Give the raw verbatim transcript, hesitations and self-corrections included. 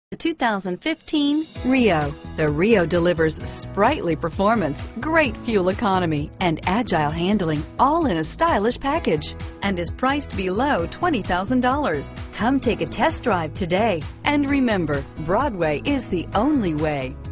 The two thousand fifteen Rio. The Rio delivers sprightly performance, great fuel economy, and agile handling, all in a stylish package, and is priced below twenty thousand dollars. Come take a test drive today. And remember, Broadway is the only way.